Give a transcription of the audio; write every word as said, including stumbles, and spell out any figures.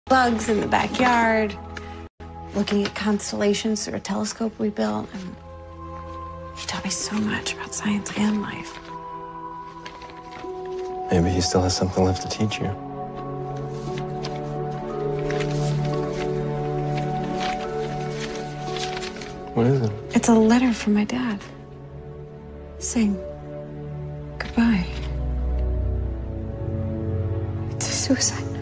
bugs in the backyard, looking at constellations through a telescope we built. And he taught me so much about science and life. Maybe he still has something left to teach you. What is it? It's a letter from my dad saying goodbye. It's a suicide note.